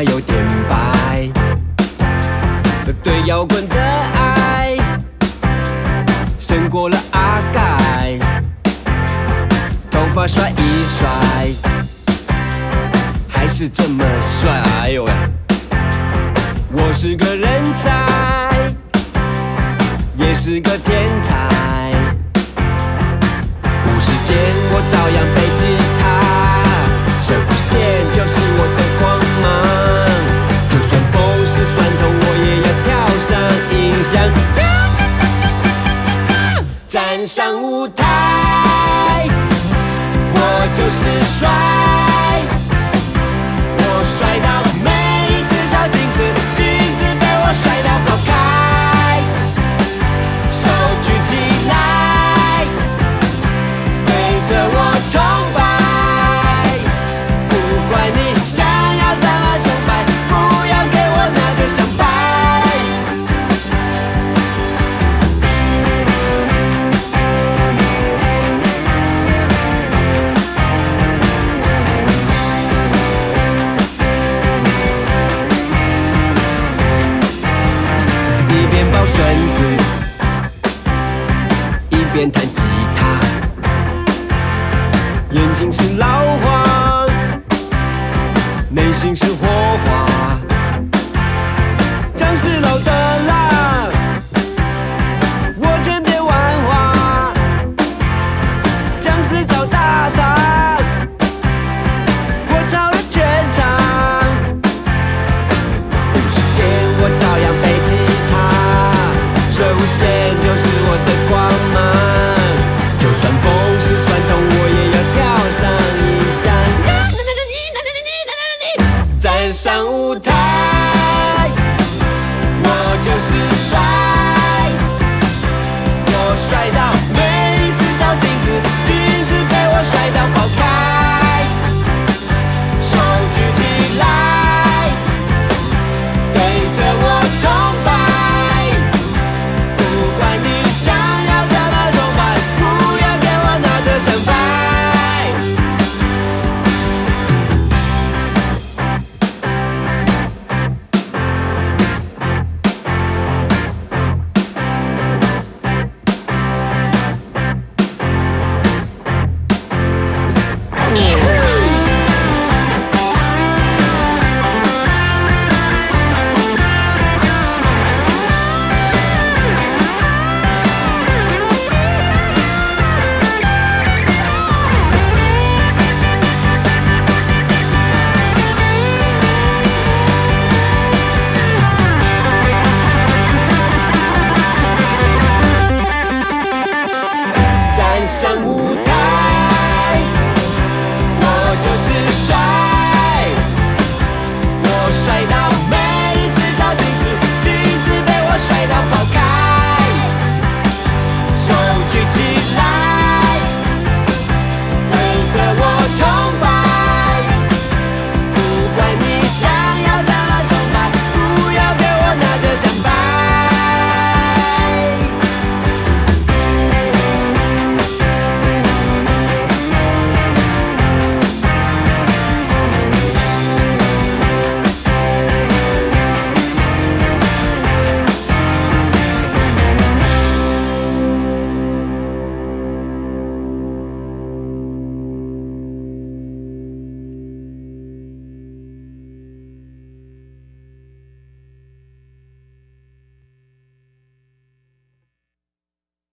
话有点白，对摇滚的爱胜过了阿盖，头发甩一甩，还是这么帅。哎呦喂，我是个人才，也是个天才。无时间我照样背吉他，射弧线就是我的光芒。就算风是酸痛，我也要跳上音响，站上舞台。我就是帅，我帅到每一次照镜子，镜子被我帅到爆开。手举起来，对着我崇拜。不管你想要怎么崇拜，不要给我拿着奖牌。一边抱孙子，一边弹吉他，眼睛是老花，内心是火花。姜是老的辣，我千变万化。姜丝炒大肠，我炒了全场。无时间我照样背吉他，水无限就